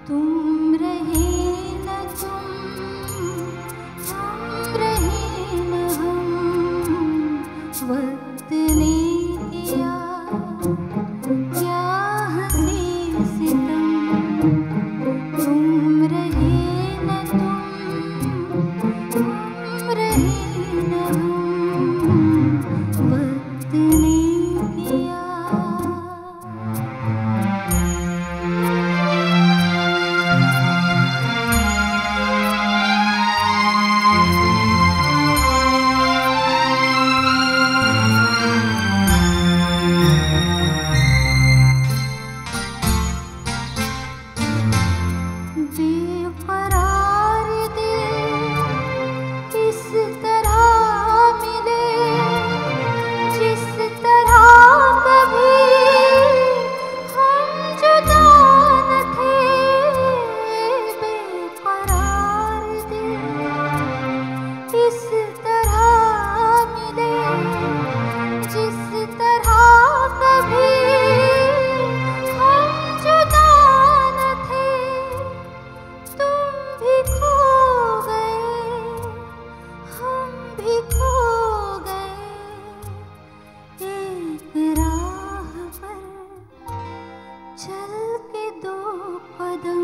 तुम रहे न तुम, हम रहे न हम, वक्त ने किया क्या हंसी सितम। तुम रहे न तुम, हम रहे न हम, वक्त ने किया। बेकरार दिल इस तरह मिले जिस तरह कभी हम जुदा न थे। बेकरार दिल इस तरह मिले जिस तरह कभी हम जुदा न थे। तुम भी खो गए, हम भी खो गए, एक राह पर चल के दो कदम,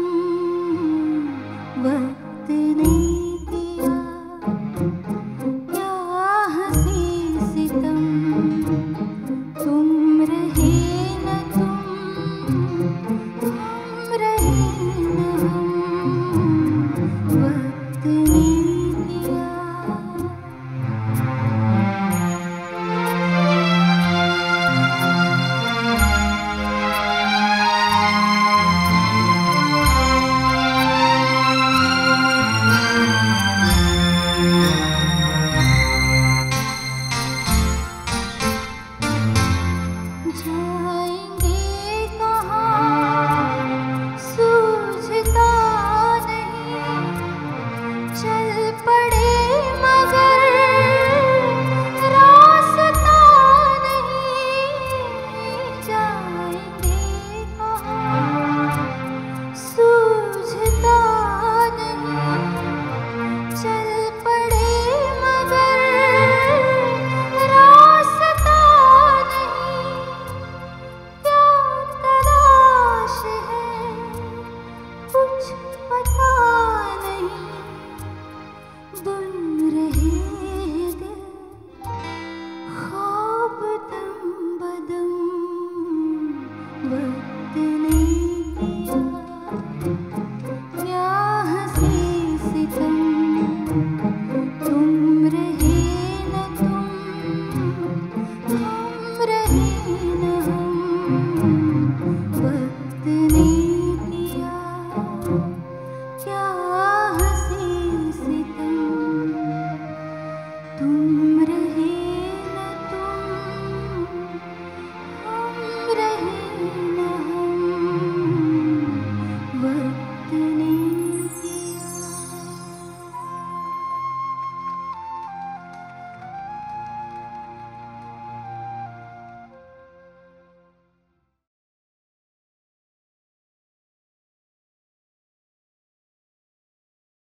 वक्त ने किया क्या हंसी सितम। तुम रहे न तुम, हम रहे न हम, वक्त ने किया। जाएंगे कहाँ सूझता नहीं, चल पड़े मगर रास्ता नहीं। जाएंगे कहाँ सूझता नहीं, चल पड़े मगर रास्ता नहीं। क्या तलाश है कुछ